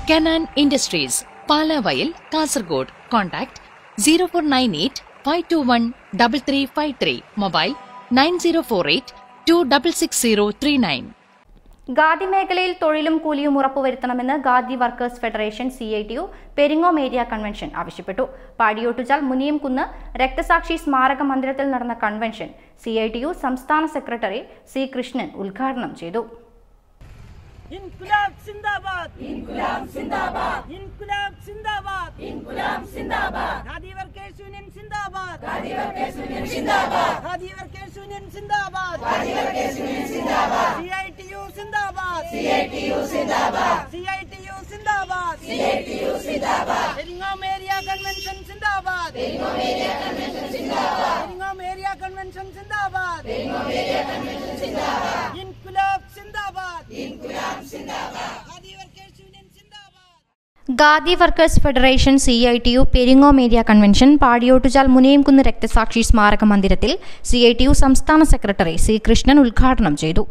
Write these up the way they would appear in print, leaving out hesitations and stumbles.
Canaan Industries, Palavayil, Kasargod. Contact 0498 521 3353. Mobile 9048 266039. Khadi മേഖലയിൽ തൊഴിലും കൂലിയും ഉറപ്പുവരുത്തണമെന്ന് khadi workers federation CITU Peringome area convention ആവശ്യപ്പെട്ടു. പാടിയോട്ടുചാൽ മുനിയംകുന്ന് രക്തസാക്ഷി സ്മാരക മന്ദിരത്തിൽ നടന്ന കൺവെൻഷൻ CITU സംസ്ഥാന സെക്രട്ടറി C. കൃഷ്ണൻ ഉദ്ഘാടനം ചെയ്തു. ഇൻകുലാബ് സിന്ദാബാദ് ഇൻകുലാബ് സിന്ദാബാദ് ഇൻകുലാബ് സിന്ദാബാദ് ഇൻകുലാബ് സിന്ദാബാദ് ഖാദി വർക്കേഴ്സ് യൂണിയൻ സിന്ദാബാദ് ഖാദി വർക്കേഴ്സ് യൂണിയൻ സിന്ദാബാദ് ഖാദി വർക്കേഴ്സ് യൂണിയൻ സിന്ദാബാദ് ഖാദി വർക്കേഴ്സ് യൂണിയൻ സിന്ദാബാദ് CITU സിന്ദാബാദ് CITU സിന്ദാബാദ് CITU സിന്ദാബാദ് CITU സിന്ദാബാദ് പെരിങ്ങോം ഏരിയ കൺവെൻഷൻ സിന്ദാബാദ് പെരിങ്ങോം ഏരിയ കൺവെൻഷൻ സിന്ദാബാദ് പെരിങ്ങോം ഏരിയ കൺവെൻഷൻ സിന്ദാബാദ് പെരിങ്ങോം ഏരിയ കൺവെൻഷൻ സിന്ദാബാദ് ഇൻകുലാബ് സിന്ദാബാദ് ഇൻകുലാബ് സിന്ദാബാദ് ഖാദി വർക്കേഴ്സ് യൂണിയൻ സിന്ദാബാദ്. Khadi workers federation CITU Peringome area convention Padiyottuchal Muniyamkunnu രക്തസാക്ഷി സ്മാരക മന്ദിരത്തിൽ CITU സംസ്ഥാന സെക്രട്ടറി C. കൃഷ്ണൻ ഉദ്ഘാടനം ചെയ്തു.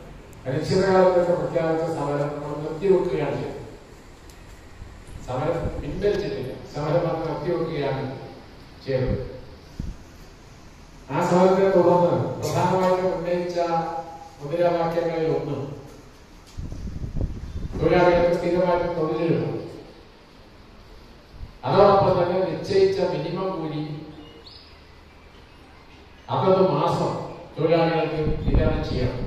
ആ സമരത്തെ തുടർന്ന് പ്രധാനമായിട്ടും ഉന്നയിച്ച മുദ്രാവാക്യങ്ങളിൽ ഒന്ന് തൊഴിലാളികൾക്ക് സ്ഥിരമായിട്ട് തൊഴിലുകൾ, അതോടൊപ്പം തന്നെ നിശ്ചയിച്ച മിനിമം കൂലി അതത് മാസം തൊഴിലാളികൾക്ക് വിതരണം ചെയ്യണം.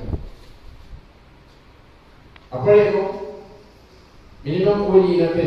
അപ്പോഴേക്കും മിനിമം കൂലി ഇനത്തിൽ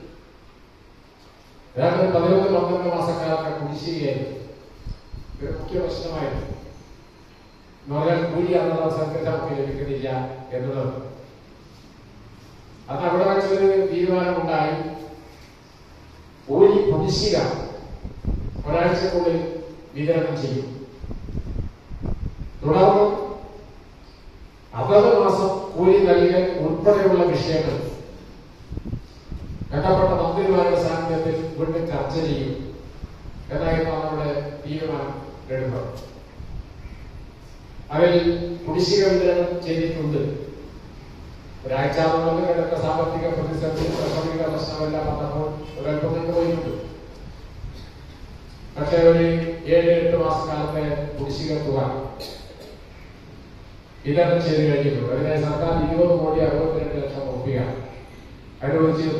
11-12 മാസക്കാലത്തെ കുടിശ്ശികയായിരുന്നു ഒരു മുഖ്യ പ്രശ്നമായിരുന്നു. കൂലി അന്നുള്ള സംഘടന നമുക്ക് ലഭിക്കുന്നില്ല എന്നുള്ളത്. അന്ന് അവിടെ വെച്ചൊരു തീരുമാനമുണ്ടായി. കൂലി കുടിശ്ശിക ഒരാഴ്ചക്കുള്ളിൽ വിതരണം ചെയ്യും. തുടർന്ന് അതത് മാസം കൂലി നൽകൽ ഉൾപ്പെടെയുള്ള വിഷയങ്ങൾ ബന്ധപ്പെട്ട മന്ത്രിമാരുടെ സാന്നിധ്യത്തിൽ വീണ്ടും ചർച്ച ചെയ്യും എന്നായിരുന്നു നമ്മുടെ തീരുമാനം എടുത്തത്. അതിൽ കുടിശ്ശിക വിതരണം ചെയ്തിട്ടുണ്ട്. ഒരാഴ്ച കിടക്കുന്ന സാമ്പത്തിക പ്രതിസന്ധി സാമ്പത്തിക പ്രശ്നമെല്ലാം വന്നപ്പോൾ ഒരൽപ്പം നിന്ന് പോയിട്ടുണ്ട്. പക്ഷേ ഒരു 7-8 മാസക്കാലത്തെ കുടിശ്ശിക തുക വിതരണം ചെയ്ത് കഴിഞ്ഞിട്ടുണ്ട്. അതിനെ സർക്കാർ 20 കോടി 62 ലക്ഷം രൂപ അനുവദിച്ചിരുന്നു.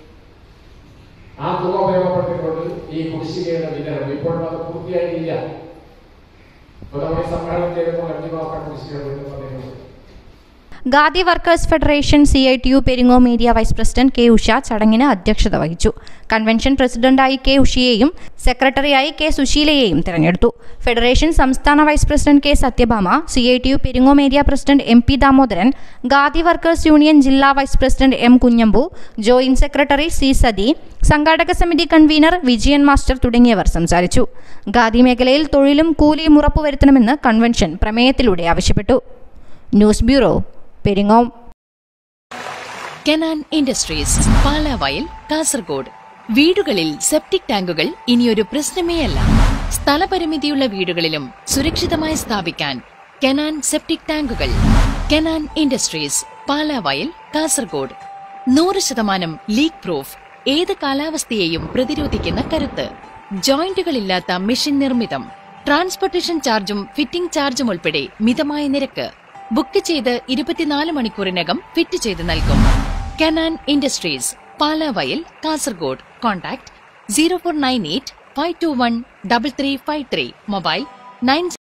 ആ തുക ഉപയോഗപ്പെട്ടുകൊണ്ട് ഈ കുടിശ്ശികയുടെ വിതരണം ഇപ്പോഴും അത് പൂർത്തിയായിട്ടില്ല. സമ്മേളനം ചെയ്തപ്പോൾ 5 മാസം കുടിശ്ശിക വീണ്ടും khadi workers federation CITU Peringome area vice president K. Usha ചടങ്ങിന് അധ്യക്ഷത വഹിച്ചു. കൺവെൻഷൻ പ്രസിഡന്റായി K. ഉഷയെയും സെക്രട്ടറിയായി K. സുശീലയെയും തെരഞ്ഞെടുത്തു. ഫെഡറേഷൻ സംസ്ഥാന vice president K. Sathyabhama, CITU Peringome area president MP. Damodaran, khadi workers union ജില്ലാ vice president M. Kunhambu, joint secretary C. Sathi, സംഘാടക സമിതി കൺവീനർ വിജയൻ മാസ്റ്റർ തുടങ്ങിയവർ സംസാരിച്ചു. ഖാദി മേഖലയിൽ തൊഴിലും കൂലിയും ഉറപ്പുവരുത്തണമെന്ന് കൺവെൻഷൻ പ്രമേയത്തിലൂടെ ആവശ്യപ്പെട്ടു. News bureau, Peringome. Canaan Industries, Palavayil, Kasargod. വീടുകളിൽ സെപ്റ്റിക് ടാങ്കുകൾ ഇനിയൊരു പ്രശ്നമേയല്ല. സ്ഥലപരിമിതിയുള്ള വീടുകളിലും സുരക്ഷിതമായി സ്ഥാപിക്കാൻ കെനാൻ സെപ്റ്റിക് ടാങ്കുകൾ. Canaan industries, Palavayal, Kasargod. 100% leak proof, ഏത് കാലാവസ്ഥയെയും പ്രതിരോധിക്കുന്ന കരുത്ത്. ജോയിന്റുകളില്ലാത്ത മെഷീൻ നിർമ്മിതം. ട്രാൻസ്പോർട്ടേഷൻ ചാർജും ഫിറ്റിംഗ് ചാർജും ഉൾപ്പെടെ മിതമായ നിരക്ക്. ബുക്ക് ചെയ്ത് 24 മണിക്കൂറിനകം ഫിറ്റ് ചെയ്ത് നൽകും. Canaan industries, Palavayal, Kasargod. Contact 0498 521 3353. Mobile 9